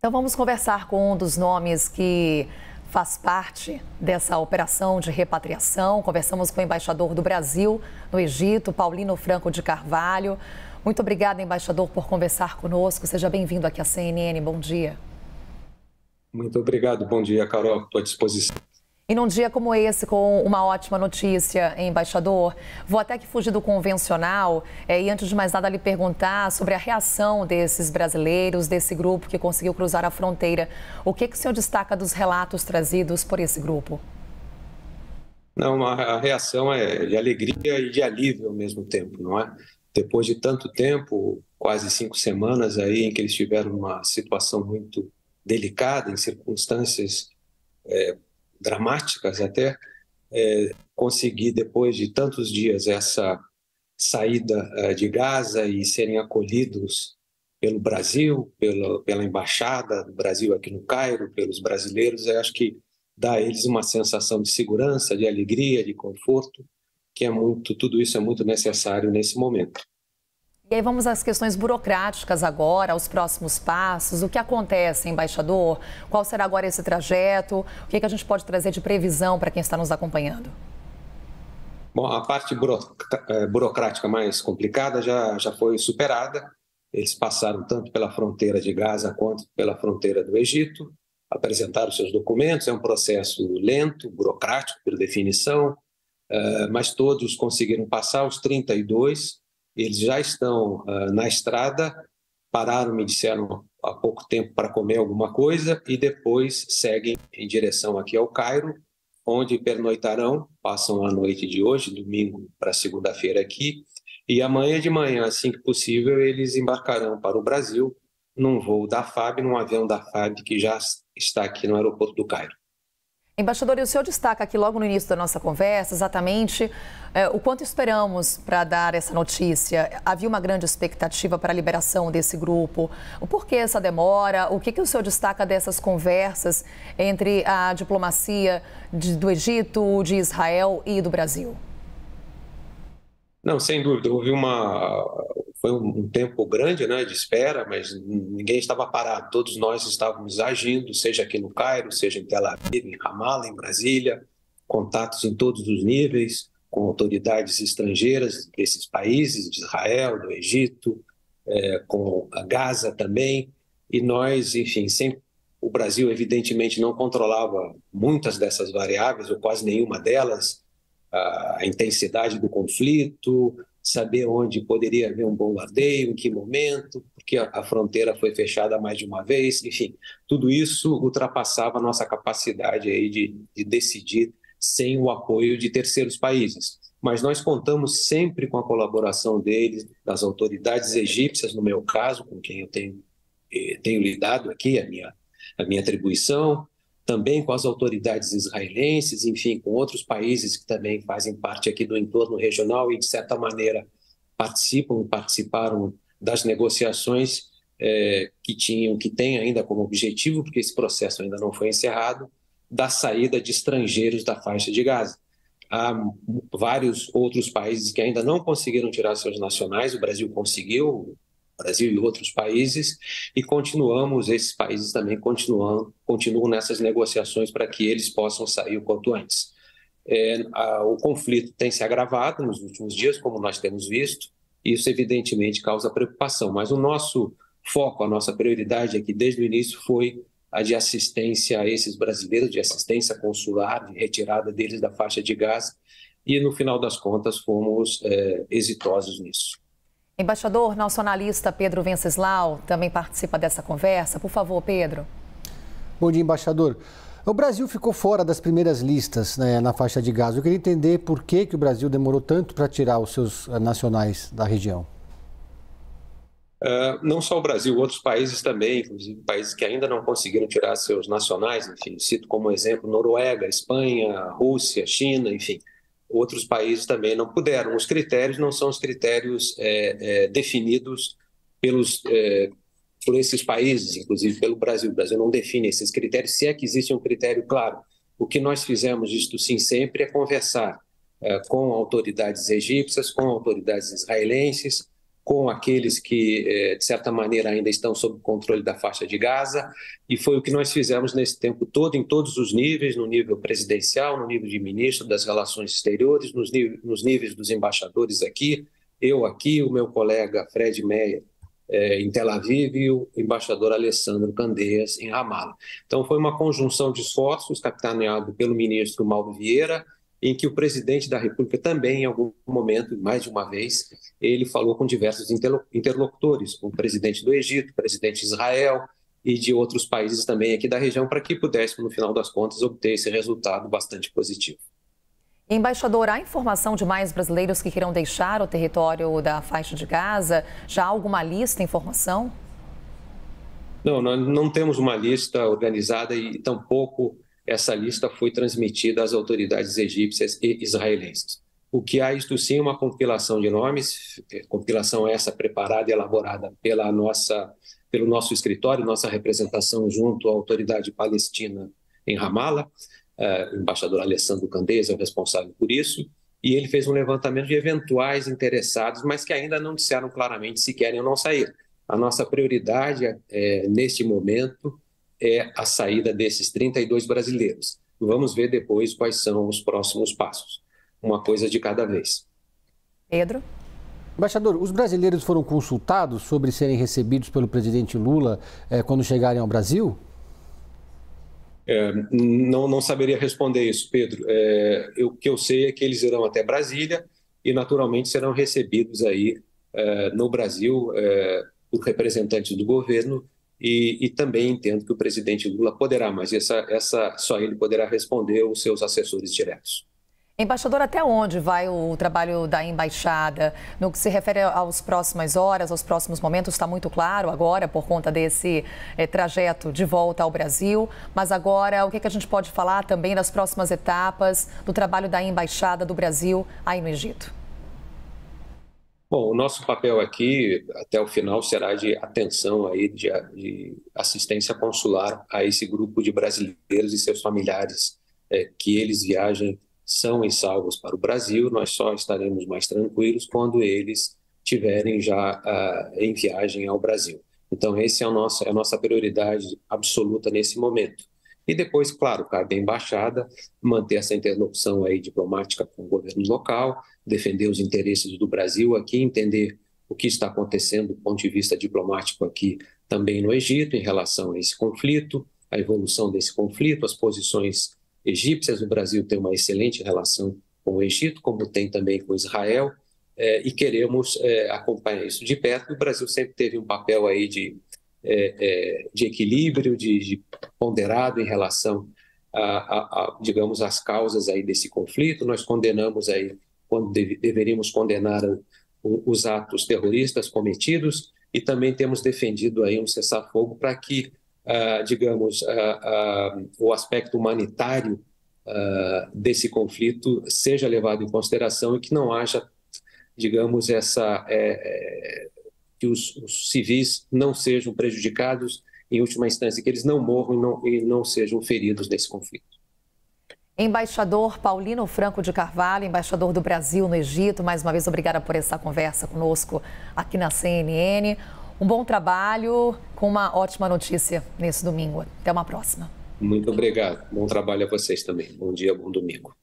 Então vamos conversar com um dos nomes que faz parte dessa operação de repatriação. Conversamos com o embaixador do Brasil no Egito, Paulino Franco de Carvalho. Muito obrigada, embaixador, por conversar conosco. Seja bem-vindo aqui à CNN. Bom dia. Muito obrigado. Bom dia, Carol. Estou à disposição. E num dia como esse, com uma ótima notícia, embaixador, vou até que fugir do convencional e antes de mais nada lhe perguntar sobre a reação desses brasileiros, desse grupo que conseguiu cruzar a fronteira. O que o senhor destaca dos relatos trazidos por esse grupo? Não, a reação é de alegria e de alívio ao mesmo tempo, não é? Depois de tanto tempo, quase 5 semanas aí, em que eles tiveram uma situação muito delicada, em circunstâncias dramáticas até, conseguir, depois de tantos dias, essa saída de Gaza e serem acolhidos pelo Brasil, pela Embaixada do Brasil aqui no Cairo, pelos brasileiros, eu acho que dá a eles uma sensação de segurança, de alegria, de conforto, que tudo isso é muito necessário nesse momento. E aí vamos às questões burocráticas agora, aos próximos passos. O que acontece, embaixador? Qual será agora esse trajeto? O que a gente pode trazer de previsão para quem está nos acompanhando? Bom, a parte burocrática mais complicada já foi superada. Eles passaram tanto pela fronteira de Gaza quanto pela fronteira do Egito, apresentaram seus documentos. É um processo lento, burocrático, por definição, mas todos conseguiram passar. Os 32, eles já estão na estrada, pararam, me disseram há pouco tempo, para comer alguma coisa e depois seguem em direção aqui ao Cairo, onde pernoitarão, passam a noite de hoje, domingo para segunda-feira aqui, e amanhã de manhã, assim que possível, eles embarcarão para o Brasil num voo da FAB, num avião da FAB que já está aqui no aeroporto do Cairo. Embaixador, e o senhor destaca aqui logo no início da nossa conversa exatamente o quanto esperamos para dar essa notícia. Havia uma grande expectativa para a liberação desse grupo. O porquê essa demora? O que o senhor destaca dessas conversas entre a diplomacia do Egito, de Israel e do Brasil? Não, sem dúvida, foi um tempo grande, né, de espera, mas ninguém estava parado, todos nós estávamos agindo, seja aqui no Cairo, seja em Tel Aviv, em Ramallah, em Brasília, contatos em todos os níveis, com autoridades estrangeiras desses países, de Israel, do Egito, com a Gaza também, e nós, enfim, o Brasil evidentemente não controlava muitas dessas variáveis, ou quase nenhuma delas, a intensidade do conflito, saber onde poderia haver um bombardeio, em que momento, porque a fronteira foi fechada mais de uma vez, enfim, tudo isso ultrapassava a nossa capacidade aí de decidir sem o apoio de terceiros países. Mas nós contamos sempre com a colaboração deles, das autoridades egípcias, no meu caso, com quem eu tenho lidado aqui, a minha atribuição, também com as autoridades israelenses, enfim, com outros países que também fazem parte aqui do entorno regional e, de certa maneira, participaram das negociações que têm ainda como objetivo, porque esse processo ainda não foi encerrado, da saída de estrangeiros da faixa de Gaza. Há vários outros países que ainda não conseguiram tirar seus nacionais, o Brasil conseguiu, o Brasil e outros países, e esses países também continuam nessas negociações para que eles possam sair o quanto antes. O conflito tem se agravado nos últimos dias, como nós temos visto, e isso evidentemente causa preocupação, mas o nosso foco, a nossa prioridade aqui desde o início foi a de assistência a esses brasileiros, de assistência consular, de retirada deles da faixa de Gaza, e no final das contas fomos exitosos nisso. Embaixador, nosso analista Pedro Venceslau também participa dessa conversa. Por favor, Pedro. Bom dia, embaixador. O Brasil ficou fora das primeiras listas, né, na faixa de Gaza. Eu queria entender por que o Brasil demorou tanto para tirar os seus nacionais da região. Não só o Brasil, outros países também, inclusive países que ainda não conseguiram tirar seus nacionais, enfim, cito como exemplo Noruega, Espanha, Rússia, China, enfim. Outros países também não puderam. Os critérios não são os critérios definidos por esses países, inclusive pelo Brasil. O Brasil não define esses critérios, se é que existe um critério claro. O que nós fizemos, isto sim, sempre é conversar com autoridades egípcias, com autoridades israelenses, com aqueles que, de certa maneira, ainda estão sob controle da faixa de Gaza, e foi o que nós fizemos nesse tempo todo, em todos os níveis, no nível presidencial, no nível de ministro das Relações Exteriores, nos níveis dos embaixadores aqui, eu aqui, o meu colega Fred Meyer em Tel Aviv e o embaixador Alessandro Candeias em Ramallah. Então foi uma conjunção de esforços capitaneado pelo ministro Mauro Vieira, em que o presidente da República também, em algum momento, mais de uma vez, ele falou com diversos interlocutores, com o presidente do Egito, o presidente de Israel e de outros países também aqui da região, para que pudéssemos, no final das contas, obter esse resultado bastante positivo. Embaixador, há informação de mais brasileiros que queiram deixar o território da faixa de Gaza? Já há alguma lista, informação? Não, nós não temos uma lista organizada e tampouco essa lista foi transmitida às autoridades egípcias e israelenses. O que há, isto sim, uma compilação de nomes, compilação essa preparada e elaborada pelo nosso escritório, nossa representação junto à autoridade palestina em Ramallah. O embaixador Alessandro Candeias é o responsável por isso, e ele fez um levantamento de eventuais interessados, mas que ainda não disseram claramente se querem ou não sair. A nossa prioridade, neste momento, é a saída desses 32 brasileiros. Vamos ver depois quais são os próximos passos. Uma coisa de cada vez. Pedro? Embaixador, os brasileiros foram consultados sobre serem recebidos pelo presidente Lula quando chegarem ao Brasil? Não saberia responder isso, Pedro. O que eu sei é que eles irão até Brasília e, naturalmente, serão recebidos aí no Brasil por representantes do governo. E também entendo que o presidente Lula poderá, mas só ele poderá responder os seus assessores diretos. Embaixador, até onde vai o trabalho da embaixada? No que se refere às próximas horas, aos próximos momentos, está muito claro agora por conta desse trajeto de volta ao Brasil. Mas agora, o que a gente pode falar também das próximas etapas do trabalho da embaixada do Brasil aí no Egito? Bom, o nosso papel aqui, até o final, será de atenção aí, de assistência consular a esse grupo de brasileiros e seus familiares, que eles viajem são e salvos para o Brasil. Nós só estaremos mais tranquilos quando eles estiverem já em viagem ao Brasil. Então, essa é a nossa prioridade absoluta nesse momento. E depois, claro, cabe à embaixada manter essa interlocução aí diplomática com o governo local, defender os interesses do Brasil aqui, entender o que está acontecendo do ponto de vista diplomático aqui também no Egito em relação a esse conflito, a evolução desse conflito, as posições egípcias. O Brasil tem uma excelente relação com o Egito, como tem também com Israel, e queremos acompanhar isso de perto. O Brasil sempre teve um papel aí de equilíbrio, de ponderado em relação digamos, às causas aí desse conflito. Nós condenamos aí quando deveríamos condenar os atos terroristas cometidos e também temos defendido aí um cessar-fogo para que, digamos, o aspecto humanitário desse conflito seja levado em consideração e que não haja, digamos, que os civis não sejam prejudicados, em última instância, que eles não morram e não sejam feridos nesse conflito. Embaixador Paulino Franco de Carvalho, embaixador do Brasil no Egito, mais uma vez obrigada por essa conversa conosco aqui na CNN. Um bom trabalho com uma ótima notícia nesse domingo. Até uma próxima. Muito obrigado. Bom trabalho a vocês também. Bom dia, bom domingo.